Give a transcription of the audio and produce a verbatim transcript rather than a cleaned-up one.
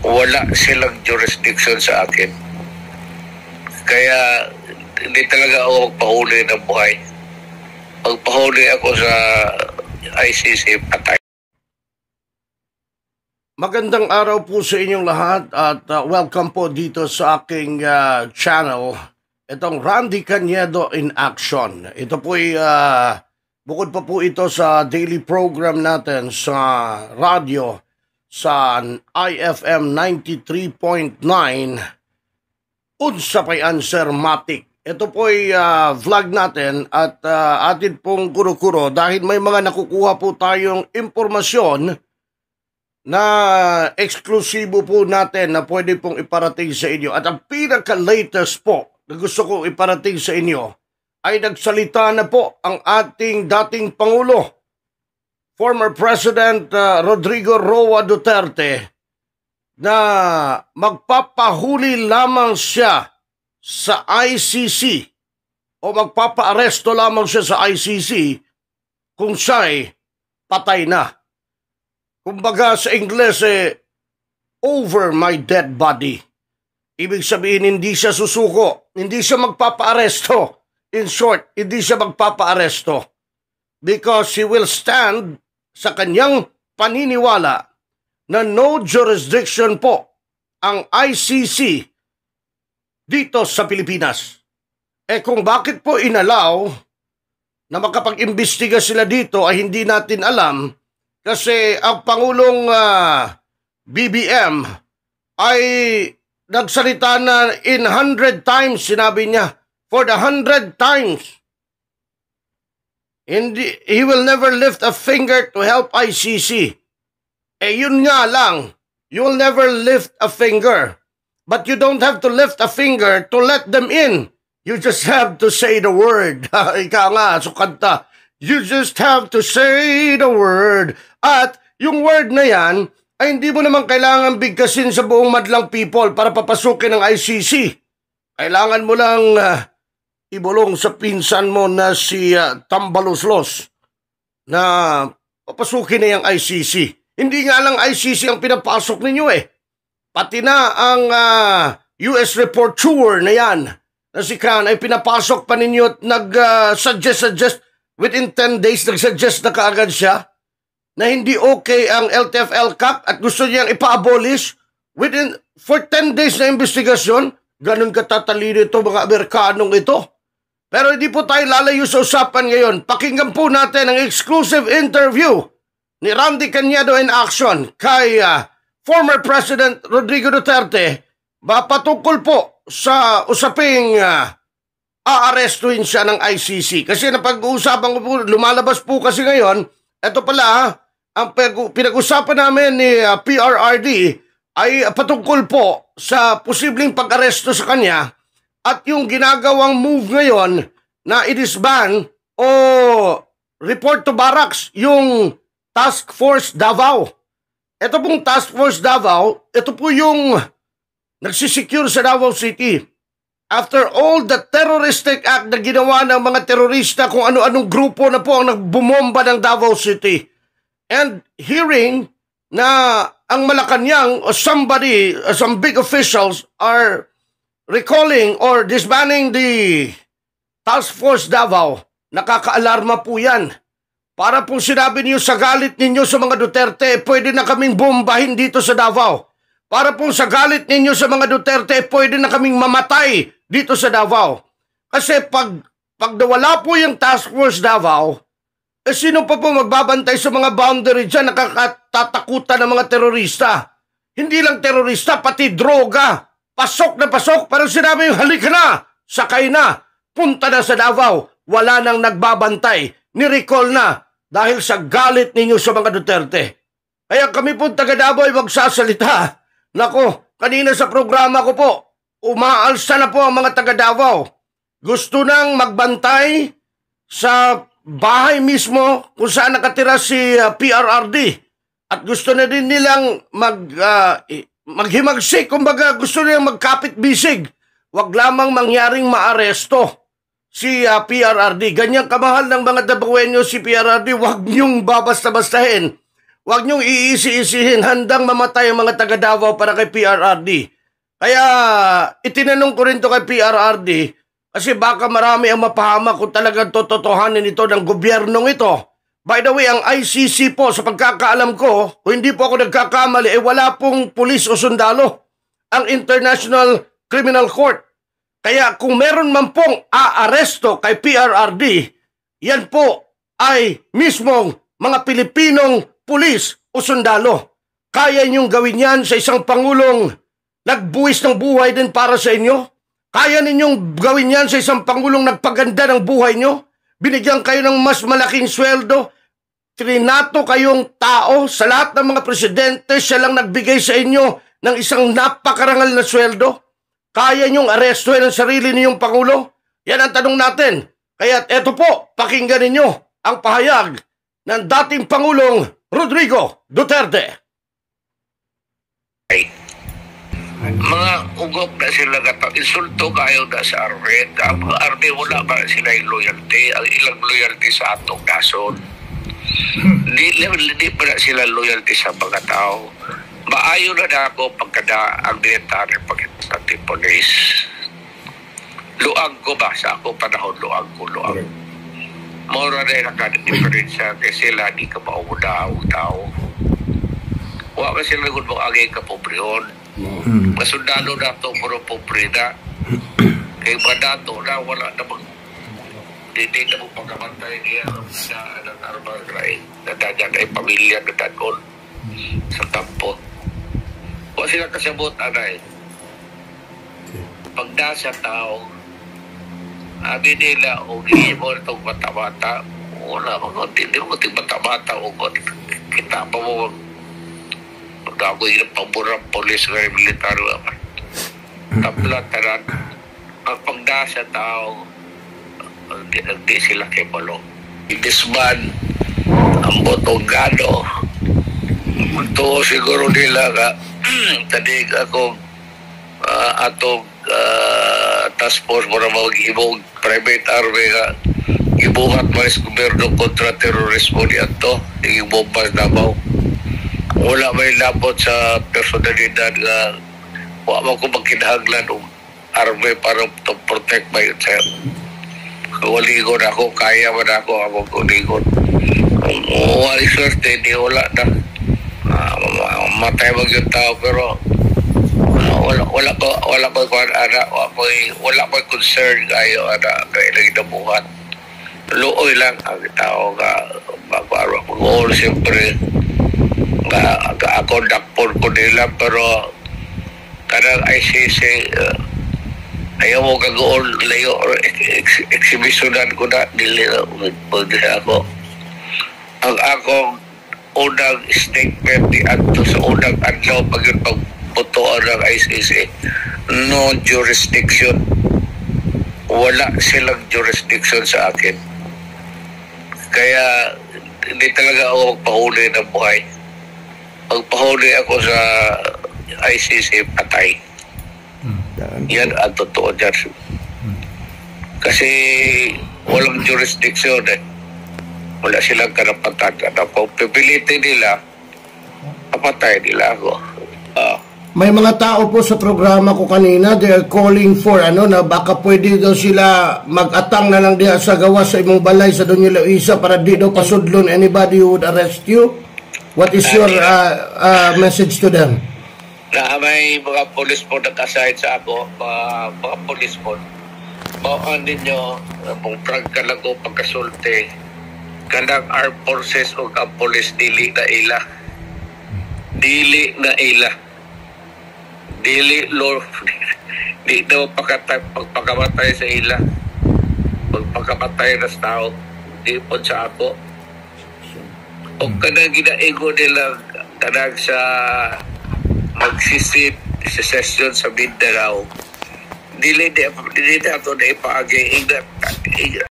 wala silang jurisdiction sa akin. Kaya hindi talaga ako magpahuli ng buhay. Pagpahuli ako sa I C C, patay. Magandang araw po sa inyong lahat at uh, welcome po dito sa aking uh, channel. Itong Randy Cañedo in Action. Ito po ay uh, bukod pa po ito sa daily program natin sa radio sa I F M ninety-three point nine Unsa pay Answer Matic. Ito po ay uh, vlog natin at uh, atin pong kuro-kuro dahil may mga nakukuha po tayong impormasyon na eksklusibo po natin na pwede pong iparating sa inyo. At ang pinaka-latest po na gusto kong iparating sa inyo ay nagsalita na po ang ating dating Pangulo, former President uh, Rodrigo Roa Duterte, na magpapahuli lamang siya sa I C C o magpapaaresto lamang siya sa I C C kung siya'y patay na. Kumbaga sa Ingles eh, over my dead body. Ibig sabihin hindi siya susuko, hindi siya magpapaaresto. In short, hindi siya magpapaaresto because he will stand sa kanyang paniniwala na no jurisdiction po ang I C C dito sa Pilipinas. Eh kung bakit po inalaw na makapag-imbestiga sila dito ay hindi natin alam kasi ang Pangulong uh, B B M ay nagsalita na in hundred times, sinabi niya, for the hundred times. Hindi, he will never lift a finger to help I C C. Eh yun nga lang, you will never lift a finger. But you don't have to lift a finger to let them in. You just have to say the word. Ika nga, sukanta. You just have to say the word. At yung word na yan, ay hindi mo naman kailangan bigkasin sa buong madlang people para papasukin ng I C C. Kailangan mo lang uh, ibulong sa pinsan mo na si uh, Tambaloslos na papasukin na yung I C C. Hindi nga lang I C C ang pinapasok ninyo eh. Pati na ang uh, U S reporter na yan na si Khan ay pinapasok pa ninyo at nag-suggest, uh, suggest, within ten days nag-suggest na kaagad siya na hindi okay ang L T F L C A C at gusto niyang ipa-abolish within, for ten days na investigasyon. Ganun katatalino ito mga Amerikanong ito. Pero hindi po tayo lalayo sa usapan ngayon. Pakinggan po natin ang exclusive interview ni Randy Cañedo in Action kay uh, former President Rodrigo Duterte patungkol po sa usaping uh, aarestuhin siya ng I C C. Kasi napag-uusapan ko po, lumalabas po kasi ngayon, ito pala, ang pinag-usapan namin ni uh, P R R D ay uh, patungkol po sa posibleng pag-aresto sa kanya at yung ginagawang move ngayon na i-disband o report to barracks yung Task Force Davao. Ito pong Task Force Davao, ito po yung nagsisecure sa Davao City. After all the terroristic act na ginawa ng mga terorista, kung ano-anong grupo na po ang nagbumomba ng Davao City. And hearing na ang Malacanang or somebody, uh, some big officials are recalling or disbanding the Task Force Davao, nakaka-alarma po yan. Para pong sinabi niyo sa galit ninyo sa mga Duterte, pwede na kaming bombahin dito sa Davao. Para pong sa galit ninyo sa mga Duterte, pwede na kaming mamatay dito sa Davao. Kasi pag, pag nawala po yung Task Force Davao, eh sino pa po magbabantay sa mga boundary dyan, nakakatatakutan ng mga terorista? Hindi lang terorista, pati droga. Pasok na pasok, parang sinabi yung halika na, sakay na, punta na sa Davao. Wala nang nagbabantay. Ni-recall na dahil sa galit ninyo sa mga Duterte. Kaya kami po taga Davao ay magsasalita. Nako, kanina sa programa ko po, umaalsa na po ang mga taga Davao. Gusto nang magbantay sa bahay mismo kung saan nakatira si uh, P R R D. At gusto na din nilang mag, uh, maghimagsik, kumbaga gusto nilang magkapit-bisig. Huwag lamang mangyaring maaresto si uh, P R R D. Ganyang kamahal ng mga Dabawenyo si P R R D, huwag niyong babasta-bastahin. Huwag niyong iisi-isihin, handang mamatay ang mga taga Davao para kay P R R D. Kaya itinanong ko rin to kay P R R D kasi baka marami ang mapahamak kung talagang tototohanin ito ng gobyernong ito. By the way, ang I C C po, sa pagkakaalam ko, kung hindi po ako nagkakamali, eh wala pong pulis o sundalo ang International Criminal Court. Kaya kung meron man pong aaresto kay P R R D, yan po ay mismong mga Pilipinong pulis o sundalo. Kaya niyong gawin yan sa isang Pangulong nagbuwis ng buhay din para sa inyo? Kaya ninyong gawin yan sa isang Pangulong nagpaganda ng buhay nyo? Binigyan kayo ng mas malaking sweldo? Trinato kayong tao? Sa lahat ng mga presidente, siya lang nagbigay sa inyo ng isang napakarangal na sweldo? Kaya niyong arestuhin ang sarili ninyong Pangulo? Yan ang tanong natin. Kaya eto po, pakinggan ninyo ang pahayag ng dating Pangulong Rodrigo Duterte. Ay, mga ugop na sila katang insulto kayo na sa army. Ang army wala ba sila yung loyalty? Ang ilang loyalty sa atong nason. Di, di pa na sila loyalty sa mga tao. Maayo na na ako pagkada ang military pag-instanti police. Luag ko ba? Sa ako panahon, luag ko, luag. Mora na yung nakadiferensya kasi sila di ka mauuna ang tao. Huwag ka sila kung mag-agay ka pobrehon. Masundalo na ito, puro pobre na. Kaya mga dato na, wala na mag... Hindi na mong pagkamantay niya na nag-armar rai. Nadadyan ay pamilya na dadon sa tampo. Huwag sila kasabot, anay. Pagdasa tao, abi nila, o hindi mo itong mata-mata, wala mo, hindi mo itong mata-mata, o kita pa mo, pag-agoy ng pamburang polis ng militar, tablataran, ang pagdasa tao, hindi sila kebalo. Ibisman, ang botong gano, ito siguro nila ka, tadig ako, uh, atong uh, task force mo na mag-ibong private army ka ibuhat mo is gobyerno kontra terorismo ni ato i-bombas Davao. Wala may labot sa personalidad nga wala mo ko magkinahanglan ng army para to protect my yourself. Kawaligon ako, kaya man ako ako kuligon. Kung wala swerte, di wala na uh, matay mag yung tao pero wala wala ko wala ko kuan ana wala ko wala ko concern kayo ana kay lagi na buhat luoy lang ang tao nga magwaro mag-all siyempre nga ako dakpon ko nila pero kanang I C C uh, ayaw mo kag-all layo or ex exhibitionan ko na dili na pwede ako ang akong unang statement di ato sa unang adlaw pag yun pag putuan ng I C C, no jurisdiction. Wala silang jurisdiction sa akin. Kaya hindi talaga ako magpahuli ng buhay. Magpahuli ako sa I C C, patay. Yan ang totoo dyan. Kasi walang jurisdiction eh. Wala silang karapatan. Kung pipilitin nila, papatay nila ako. Ah. Uh, May mga tao po sa programa ko kanina, they are calling for ano na baka pwede daw sila mag-atang na lang diha sa gawa sa imong balay sa Doña Luisa para di daw pasudlon anybody who would arrest you. What is your uh, uh, message to them? Na may mga polis po nag-aside sa ako, mga, mga polis po. Bawaan ninyo, mong prangka lang ko pagkasulti, kanang armed forces o ang polis dili na ila. Dili na ila. Dili lo di daw pakatay pagpakamatay sa ila pagpakamatay na sa tao di po sa ako o kanang ginaigo nila kanang sa magsisit sa session sa Mindanao dili di dili na ito na ipaagay ingat